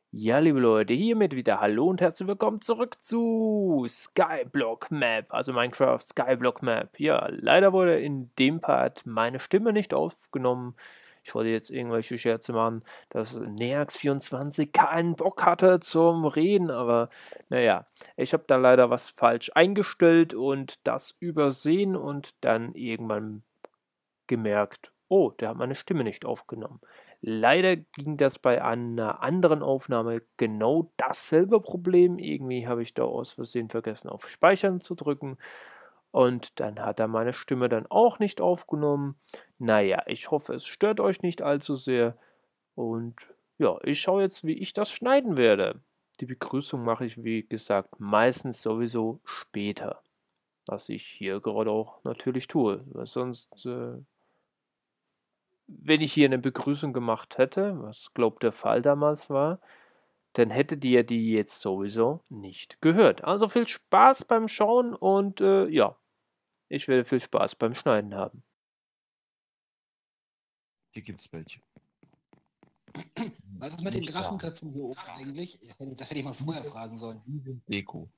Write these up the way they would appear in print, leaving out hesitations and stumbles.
Ja, liebe Leute, hiermit wieder hallo und herzlich willkommen zurück zu Skyblock Map, also Minecraft Skyblock Map. Ja, leider wurde in dem Part meine Stimme nicht aufgenommen. Ich wollte jetzt irgendwelche Scherze machen, dass Neax24 keinen Bock hatte zum Reden, aber naja, ich habe da leider was falsch eingestellt und das übersehen und dann irgendwann gemerkt, oh, der hat meine Stimme nicht aufgenommen. Leider ging das bei einer anderen Aufnahme genau dasselbe Problem. Irgendwie habe ich da aus Versehen vergessen, auf Speichern zu drücken. Und dann hat er meine Stimme dann auch nicht aufgenommen. Naja, ich hoffe, es stört euch nicht allzu sehr. Und ja, ich schaue jetzt, wie ich das schneiden werde. Die Begrüßung mache ich, wie gesagt, meistens sowieso später. Was ich hier gerade auch natürlich tue. Weil sonst wenn ich hier eine Begrüßung gemacht hätte, was glaube der Fall damals war, dann hättet ihr die jetzt sowieso nicht gehört. Also viel Spaß beim Schauen und ja, ich werde viel Spaß beim Schneiden haben. Hier gibt's welche. Was ist mit den Nicht da. Drachenköpfen hier oben eigentlich? Das hätte ich mal vorher fragen sollen. Die sind Deko.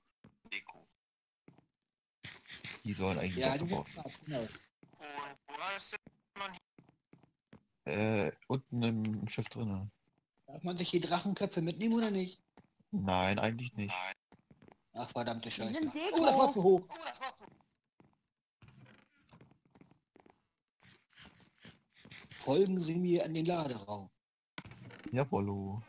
Die sollen eigentlich Ja, die abgebaut sind schwarz, genau. unten im Schiff drin. Darf man sich die Drachenköpfe mitnehmen oder nicht? Nein, eigentlich nicht. Ach, verdammte Die Scheiße. sind Deko. Oh, das war zu hoch. Folgen Sie mir an den Laderaum. Jawollo.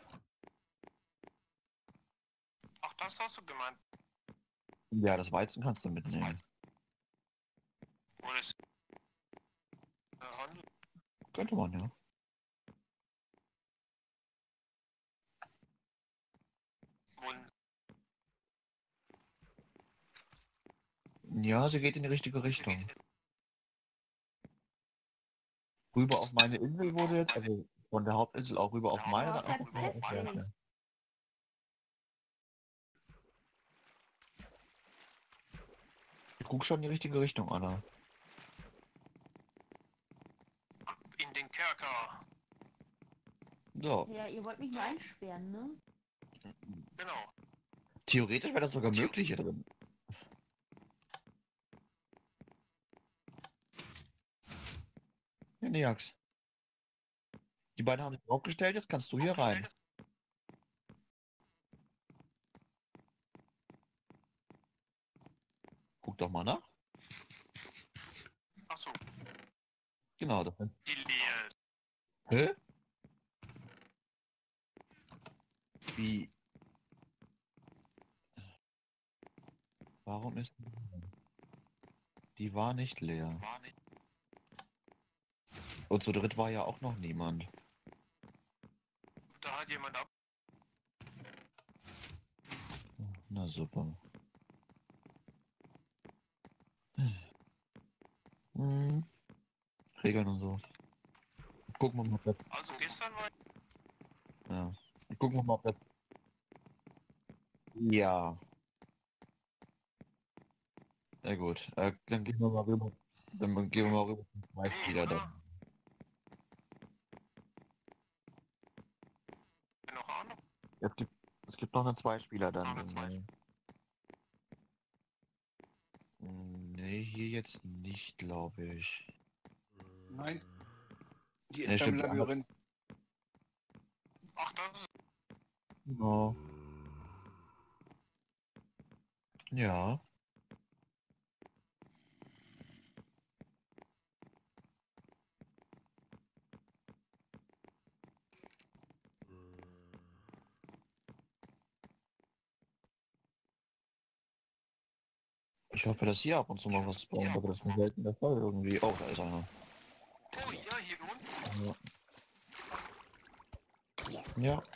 Ach, das hast du gemeint. Ja, das Weizen kannst du mitnehmen. Wo ist der Handel? Könnte man, ja. Wohin? Ja, sie geht in die richtige Richtung. Rüber auf meine Insel wurde jetzt, also von der Hauptinsel auch rüber auf meine, dann auch auf meine Insel. Ich guck schon in die richtige Richtung, Anna. In den Kerker. So, Ja, ihr wollt mich nur einsperren, ne? Genau. theoretisch wäre das sogar möglich hier drin. Ja, Neax. Die beiden haben sich aufgestellt, jetzt kannst du hier rein. Guck doch mal nach. Achso, Genau, das sind... die Leer. Hä? Wie? Warum ist... Die war nicht leer. War nicht. Und zu dritt war ja auch noch niemand. Da hat jemand ab. Na super. Regeln und so. Gucken wir mal, ob das... Also gestern war Ja. Gucken wir mal, ob das... Ja. Sehr gut. Dann gehen wir mal rüber. Dann gehen wir mal rüber zum Zweitspieler dann. noch Ahnung. Es gibt noch einen Zweispieler dann. Noch einen Zweispieler. Nee, hier jetzt nicht, glaube ich. Nein. Die Nee, ist beim stimmt, Labyrinth. Ach, das ist. Genau. Ja. Ich hoffe, dass hier ab und zu mal was spawnt, aber das ist mir selten der Fall irgendwie. Oh, da ist einer. Oh ja, hier unten. Ja. Ja.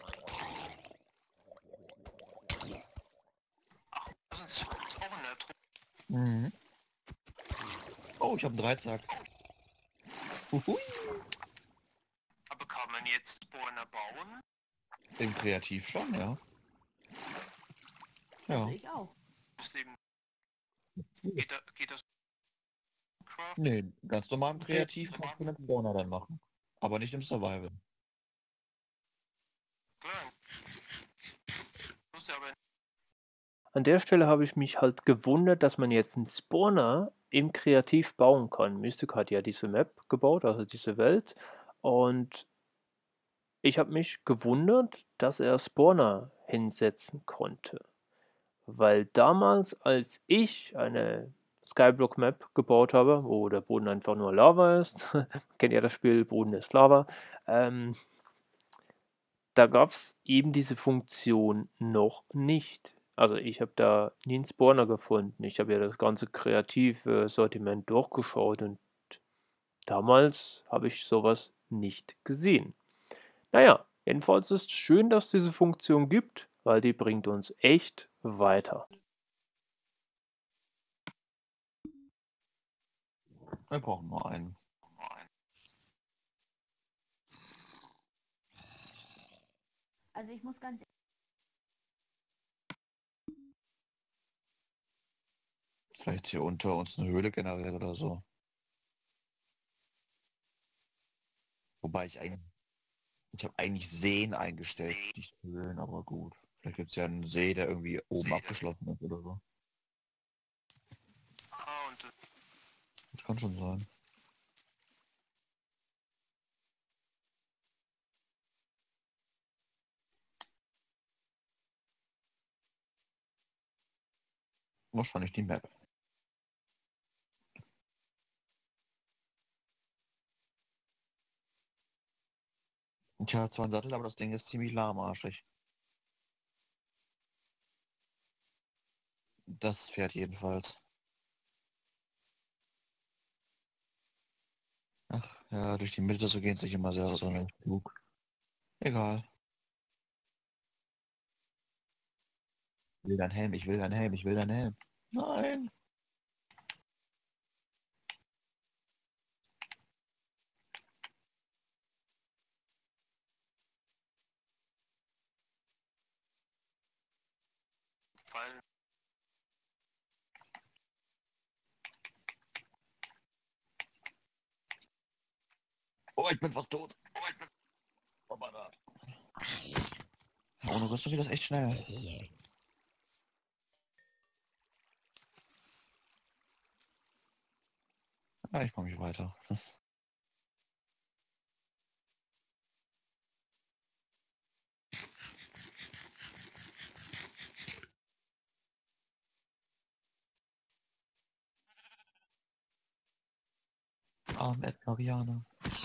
Ach, das ist auch in der Truppe. Mhm. Oh, ich habe einen Dreizack. Huhui. Aber kann man jetzt Spawner bauen? Im Kreativ schon, ja. Also Ja. ich auch. Ist eben. Geht das? Craft? Nee, ganz normal im Kreativ kannst du einen Spawner dann machen. Aber nicht im Survival. Klar. an der Stelle habe ich mich halt gewundert, dass man jetzt einen Spawner im Kreativ bauen kann. Mystic hat ja diese Map gebaut, also diese Welt. Und ich habe mich gewundert, dass er Spawner hinsetzen konnte. Weil damals, als ich eine Skyblock Map gebaut habe, wo der Boden einfach nur Lava ist, kennt ihr das Spiel, Boden ist Lava, da gab es eben diese Funktion noch nicht. Also ich habe da nie einen Spawner gefunden. Ich habe ja das ganze kreative Sortiment durchgeschaut und damals habe ich sowas nicht gesehen. Naja, jedenfalls ist es schön, dass es diese Funktion gibt, weil die bringt uns echt weiter. Wir brauchen nur einen. Also ich muss ganz Vielleicht hier unter uns eine Höhle generell oder so. Wobei ich habe eigentlich Seen eingestellt, nicht Höhlen, aber gut. Vielleicht gibt es ja einen See, der irgendwie oben abgeschlossen ist oder so. Ah, und Das kann schon sein. Wahrscheinlich die Map. Tja, zwar ein Sattel, aber das Ding ist ziemlich lahmarschig. Das Pferd jedenfalls. Ach, ja, durch die Mitte zu gehen ist nicht immer sehr so klug. Egal. Ich will dein Helm, ich will dein Helm, ich will dein Helm. Nein. fallen. Oh, ich bin fast tot. Oh, ich bin... Hoppala. Ohne Rüstung geht das echt schnell. Ja, ich komme nicht weiter. Arm Edgarianer.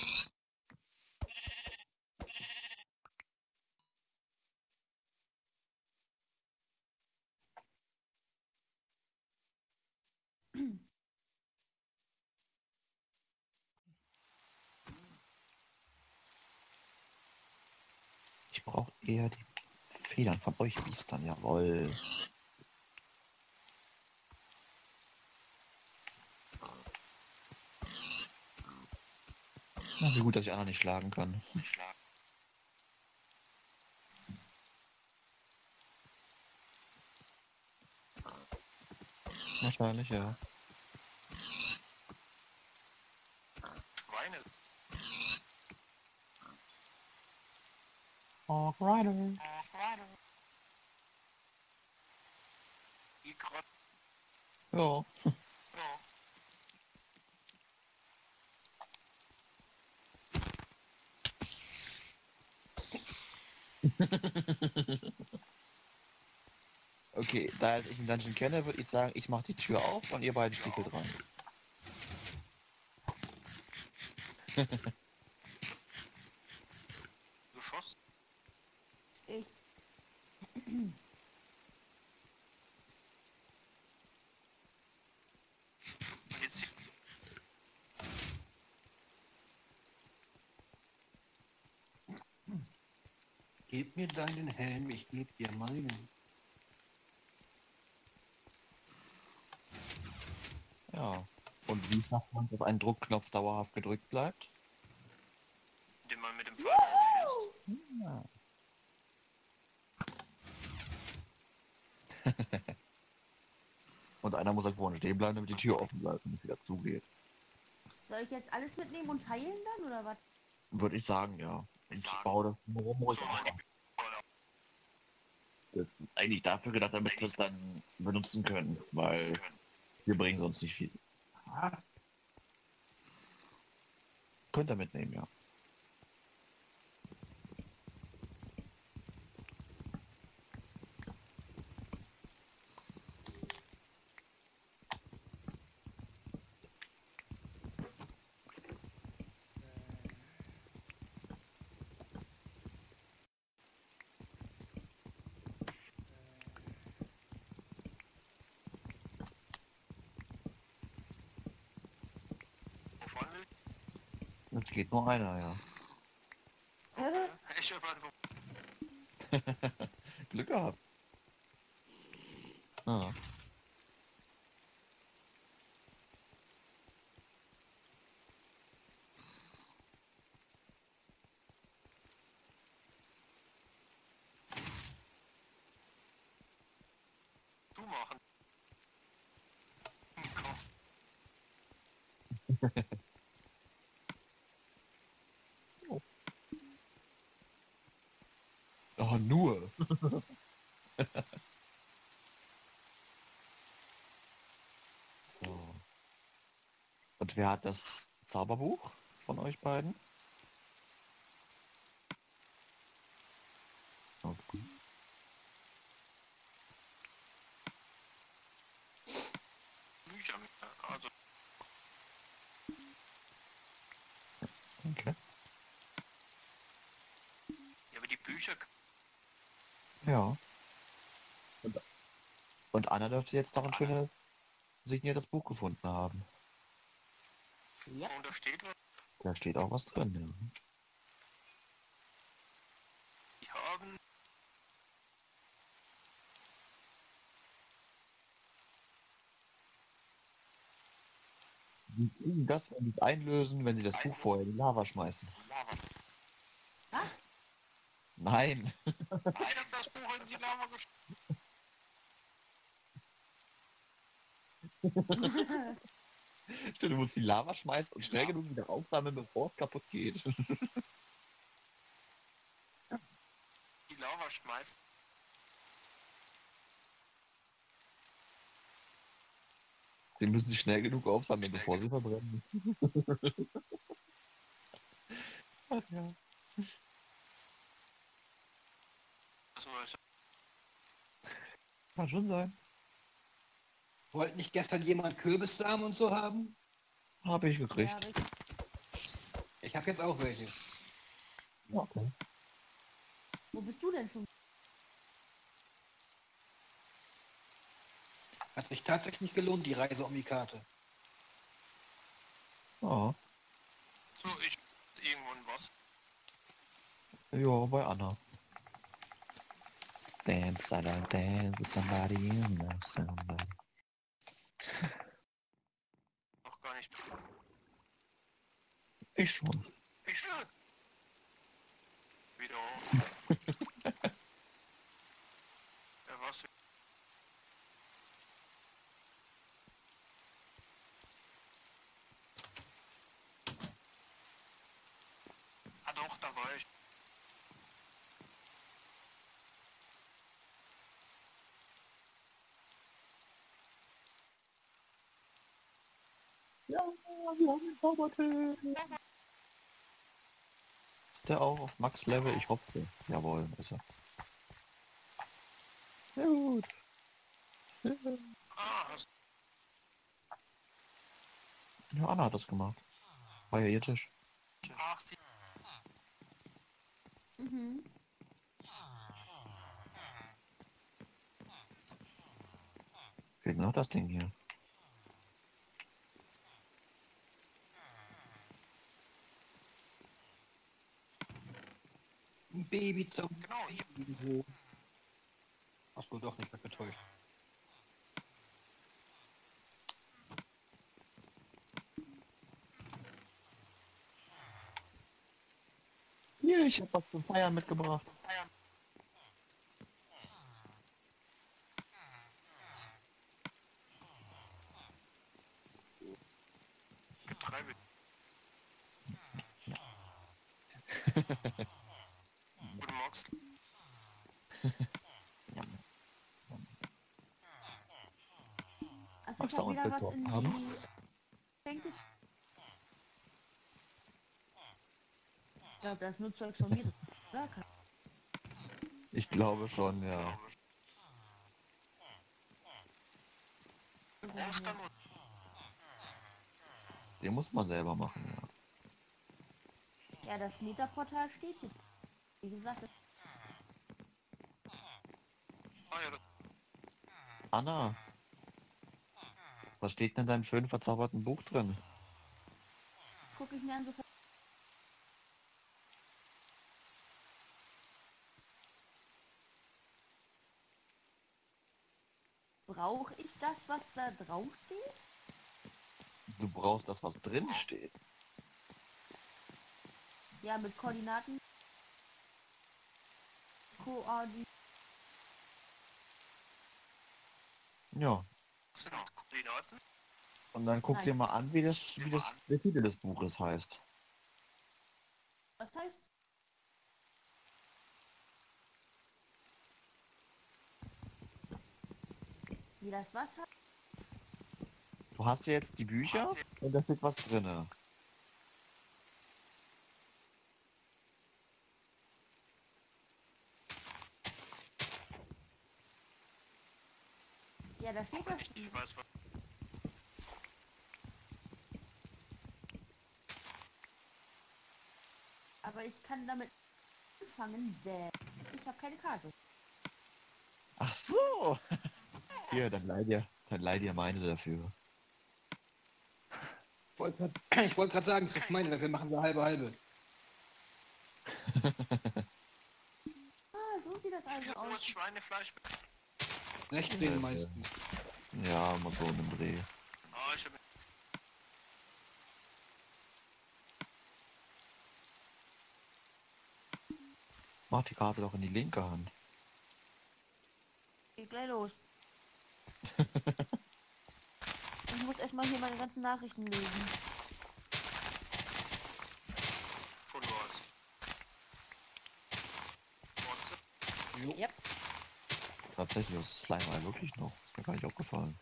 Ich brauche eher die Federn von euch Biestern, jawohl. Na, wie gut, dass ich anderen nicht schlagen kann. Wahrscheinlich, ja. Schweine. Oh, Rider. Die Grott. Ja. Ja. Okay, da ich den Dungeon kenne, würde ich sagen, ich mache die Tür auf und ihr beiden stiefelt rein. Geschoss. ich. Jetzt hier. Gib mir deinen Helm, ich geb dir meinen. Ja. Und wie sagt man, dass ein Druckknopf dauerhaft gedrückt bleibt? Den man mit dem Pfeil aufschießt. Ja. Und einer muss halt vorne stehen bleiben, damit die Tür offen bleibt und es wieder zugeht. Soll ich jetzt alles mitnehmen und teilen dann oder was? Würde ich sagen, ja. Ich baue das nur ruhig auf. Das ist eigentlich dafür gedacht, damit wir es dann benutzen können, weil wir bringen sonst nicht viel. Ah, Könnt ihr mitnehmen, ja. Wovon? Es geht nur einer, ja. Ich hab einfach... Glück gehabt. Ah. zumachen. Komm. Oh, nur. So. Und wer hat das Zauberbuch von euch beiden? Okay. Bücher. Also, Okay. ja, aber die Bücher... Ja. Und Anna dürfte jetzt noch ein schönes signiertes Buch gefunden haben. Ja. Und da steht was. Da steht auch was drin, ja. Die haben... Sie kriegen das, wenn sie es einlösen, wenn sie das Buch vorher in die Lava schmeißen. Lava. Was? Nein. Ich hab das Buch in die Lava Du musst die Lava schmeißen und schnell genug wieder aufsammeln, bevor es kaputt geht. die Lava schmeißt. Sie müssen sie schnell genug aufsammeln, bevor sie verbrennen. Ach ja. Das weiß Kann schon sein. wollte nicht gestern jemand Kürbissamen und so haben? Habe ich gekriegt. Ja, richtig. Ich habe jetzt auch welche. Okay. Wo bist du denn schon? Hat sich tatsächlich gelohnt, die Reise um die Karte. Ja. so, ich... Irgendwann was. Ja, bei Anna. Dance, I don't dance with somebody, you know somebody. Noch gar nicht. Ich schon. Ich schön. Wieder hoch. Ja, was? Ah doch, da war ich. Ja, wir haben den Zaubertisch. Ist der auch auf Max Level? Ich hoffe. Jawohl, ist er. Ja, gut. Ah, hast Ja, Anna hat das gemacht. War ja ihr Tisch. Ach, sie... Mhm. Fehlt noch das Ding hier. Ein Baby zum Genau, hier. Baby. Achso, doch nicht, ich getäuscht. Hier, ich hab was zum Feiern mitgebracht. Betreibe. Guten Morgen. Ja. Also ich Magst du hab auch einen wieder was Filter in haben? die Schenke. Ich glaube, das Nutzzeug von mir. Oder? Ich glaube schon, ja. Den muss man selber machen, ja. Ja, das Metaportal steht hier. Wie gesagt, das Oh ja, das Anna, was steht denn in deinem schönen verzauberten Buch drin? gucke ich mir an, so brauche ich das, was da drauf steht? Du brauchst das, was drin steht. Ja, mit Koordinaten. Koordinaten. Ja. sind Koordinaten. Und dann guck Nein. dir mal an, wie der Titel des Buches heißt. Was heißt? Wie das was hat? Du hast ja jetzt die Bücher und da steht was drinne. Ja, da steht das. Ich weiß was. Aber ich kann damit anfangen, denn ich habe keine Karte. Ach so. Hier, dann leih dir meine dafür. Ich wollte gerade sagen, das ist meine, dafür machen wir halbe. Ah, so sieht das Wie also viel Uhr aus. ist Schweinefleisch? 16 meistens. Ja, mal so einen Dreh. Oh, ich hab... Mach die Karte doch in die linke Hand. Geht gleich los. Ich muss erstmal hier meine ganzen Nachrichten lesen. Von was? WhatsApp? Jo. Yep. Tatsächlich, das ist Slime wirklich noch. Ist mir gar nicht aufgefallen.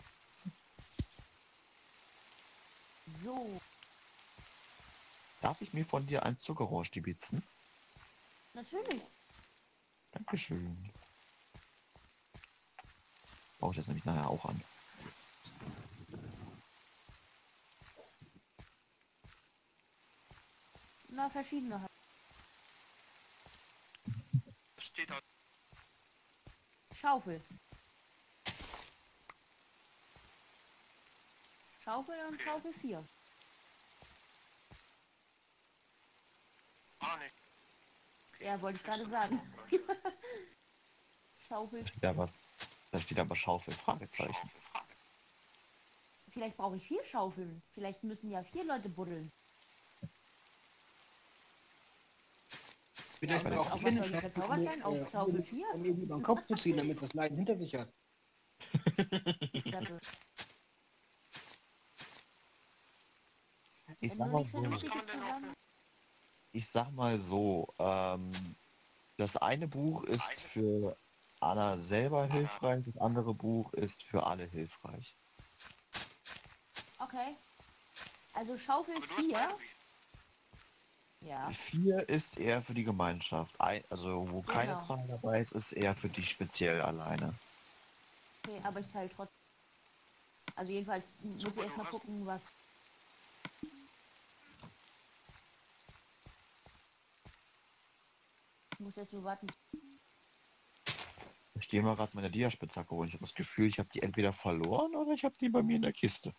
So, Darf ich mir von dir ein Zuckerrohr stibitzen? natürlich. Dankeschön. Baue ich das nämlich nachher auch an. Na, verschiedene halt. Das steht halt... Schaufel. Schaufel und Schaufel 4. Ah, nicht. Ja, wollte ich gerade sagen. Schaufel. Da steht aber Schaufel, Fragezeichen. Vielleicht brauche ich 4 Schaufeln. Vielleicht müssen ja 4 Leute buddeln. Vielleicht Ja, auch auf die was eine soll die verzaubert sein? Auf Schaufel 4? um ihr über den Kopf zu ziehen, damit das Leiden hinter sich hat. Ich Wenn sag du mal nichts so, Vernünftiges zusammen... ich sag mal so, das eine Buch ist für Anna selber hilfreich, das andere Buch ist für alle hilfreich. Okay. Also Schaufel Aber du hast 4. beide Bücher. Ja. 4 ist eher für die Gemeinschaft. Also wo keine Genau. Zahl dabei ist, ist eher für dich speziell alleine. Okay, aber ich teile trotzdem. Also jedenfalls muss ich Super, erstmal du hast- gucken, was... Ich muss jetzt nur warten. Ich gehe mal gerade meine Diaspitzhacke holen. Ich habe das Gefühl, ich habe die entweder verloren oder ich habe die bei mir in der Kiste.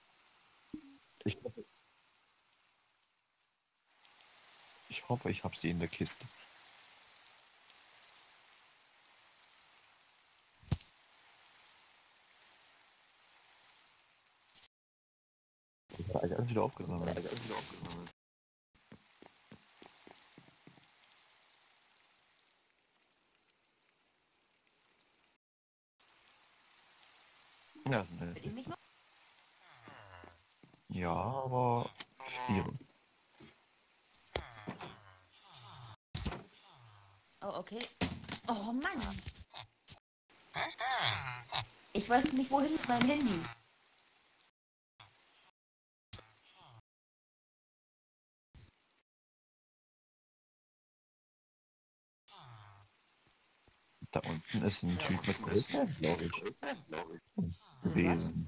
Ich hoffe, ich habe sie in der Kiste. Ich habe alles wieder aufgesammelt. Ja, ist Hört ihr nett. mich noch? Ja, aber schwierig. Oh, okay. Oh Mann. Ich weiß nicht, wohin mit meinem Handy. Da unten ist ein Typ mit Größe, glaube ich, gewesen.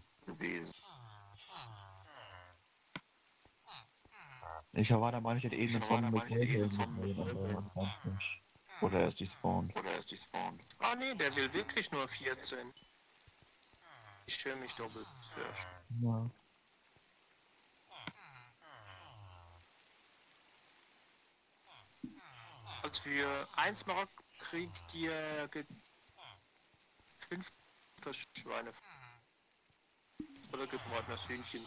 Ich war der Meinung, ich hätte eben einen Zombie mit Größe gesehen, aber anscheinend nicht. Oder er ist despawned. Ah nee, der will wirklich nur 14. Ich stelle mich doppelt. Ja. Als wir 1 machen, kriegt ihr 5 Schweine. Oder gibt man das Hühnchen?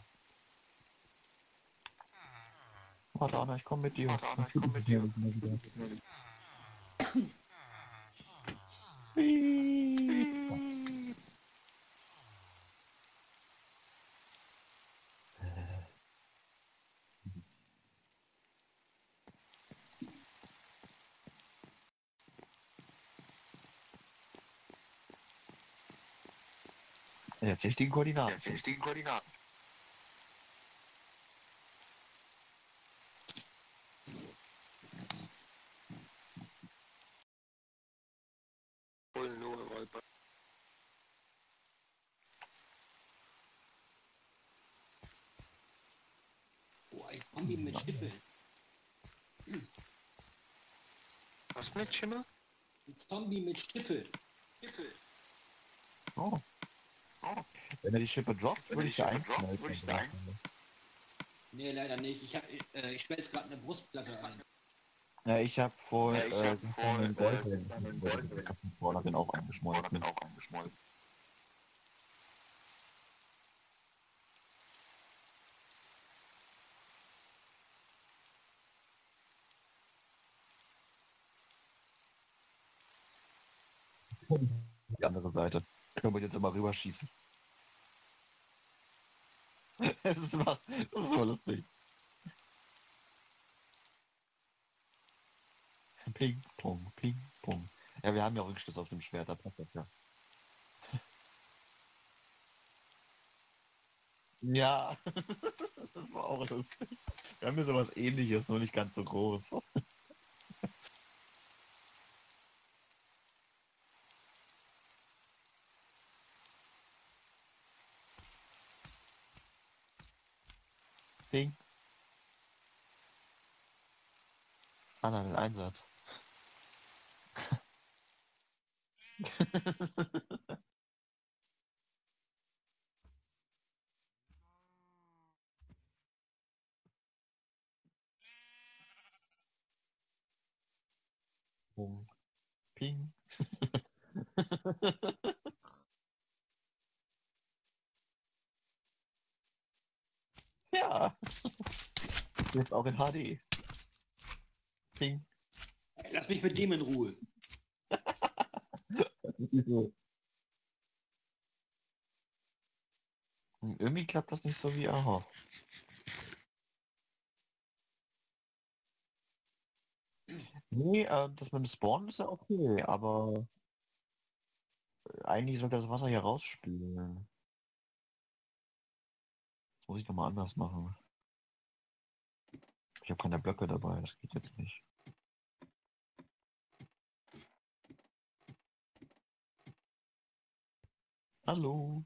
Warte, Anna, ich komm mit dir. Jetzt die richtigen Koordinaten. Voll nur Räuber. Oh, ein Zombie mit Schippe. Was mit Schimmel? Ein Zombie mit Schippe. Oh. Wenn er die Schippe droppt, würde ich da einknallen. Nee, leider nicht. Ich schmelze gerade eine Brustplatte ein. Ja, ich habe vor einen Goldhelm auch angeschmolzen. Die andere Seite. Können wir jetzt immer rüberschießen. Das ist mal lustig. Ping, pong, ping, pong. Ja, wir haben ja Rückstoß auf dem Schwert, da passt das ja. Ja, das war auch lustig. Wir haben hier sowas ähnliches, nur nicht ganz so groß. Ping. Anna, den Einsatz. Pong, ping. Ja. Jetzt auch in HD. Ping. Lass mich mit dem in Ruhe. Wieso? Irgendwie klappt das nicht so wie erhofft. Nee, das mit dem Spawn ist ja okay, aber eigentlich sollte das Wasser hier rausspülen. Das muss ich nochmal anders machen. Ich habe keine Blöcke dabei, das geht jetzt nicht. Hallo.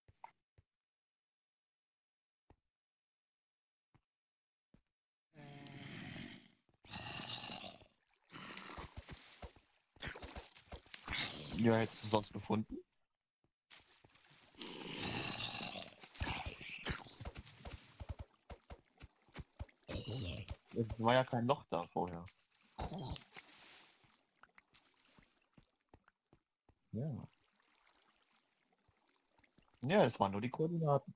Ja, hättest du sonst gefunden? Es war ja kein Loch da vorher. Ja. Ja, es waren nur die Koordinaten.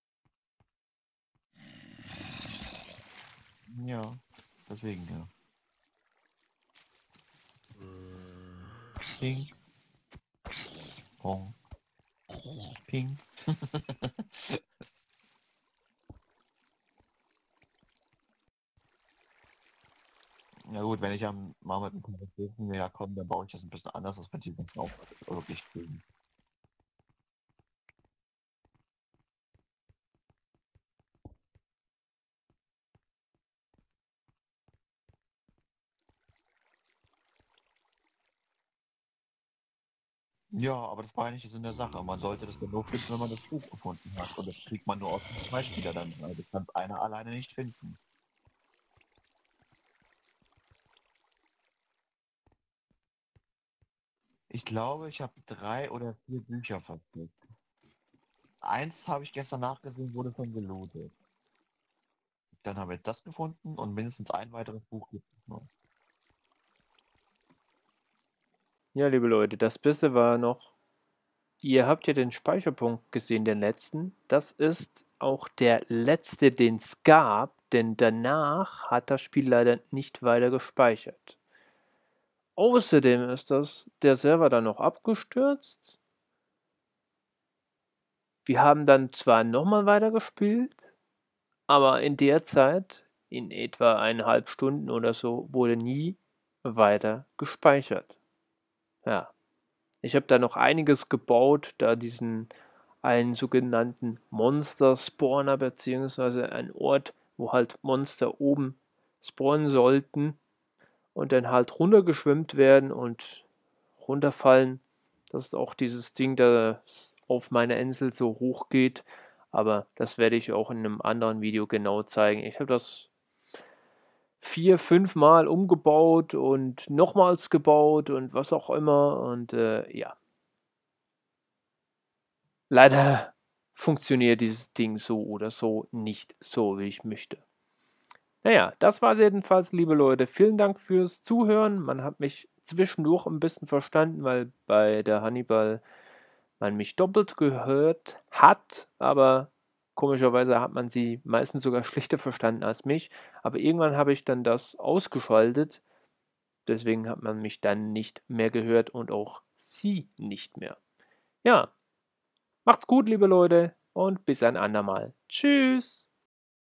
Ja, deswegen ja. Ping. Pong. Ping. Ja gut, wenn ich am mal mit dem Konversation näher komme, dann baue ich das ein bisschen anders, als wenn die Menschen auch wirklich kriegen. Ja, aber das war ja nicht der Sinn der Sache. Man sollte das dann nur finden, wenn man das Buch gefunden hat. Und das kriegt man nur aus dem Zweispieler dann. Also das kann einer alleine nicht finden. Ich glaube, ich habe 3 oder 4 Bücher versteckt. Eins habe ich gestern nachgesehen, wurde schon gelootet. Dann haben wir das gefunden und mindestens ein weiteres Buch gibt es noch. Ja, liebe Leute, das Beste war noch, ihr habt ja den Speicherpunkt gesehen, den letzten. Das ist auch der letzte, den es gab, denn danach hat das Spiel leider nicht weiter gespeichert. Außerdem ist der Server dann noch abgestürzt. Wir haben dann zwar nochmal weitergespielt, aber in der Zeit, in etwa 1,5 Stunden oder so, wurde nie weiter gespeichert. Ja, ich habe da noch einiges gebaut, da diesen einen sogenannten Monster-Spawner, beziehungsweise ein Ort, wo halt Monster oben spawnen sollten und dann halt runtergeschwimmt werden und runterfallen. Das ist auch dieses Ding, das auf meiner Insel so hoch geht, aber das werde ich auch in einem anderen Video genau zeigen. Ich habe das 4, 5 Mal umgebaut und nochmals gebaut und was auch immer und ja. Leider funktioniert dieses Ding so oder so nicht so, wie ich möchte. Naja, das war es jedenfalls, liebe Leute. Vielen Dank fürs Zuhören. Man hat mich zwischendurch ein bisschen verstanden, weil bei der Hannibal man mich doppelt gehört hat, aber komischerweise hat man sie meistens sogar schlechter verstanden als mich. Aber irgendwann habe ich dann das ausgeschaltet. Deswegen hat man mich dann nicht mehr gehört und auch sie nicht mehr. Ja, macht's gut, liebe Leute, und bis ein andermal. Tschüss!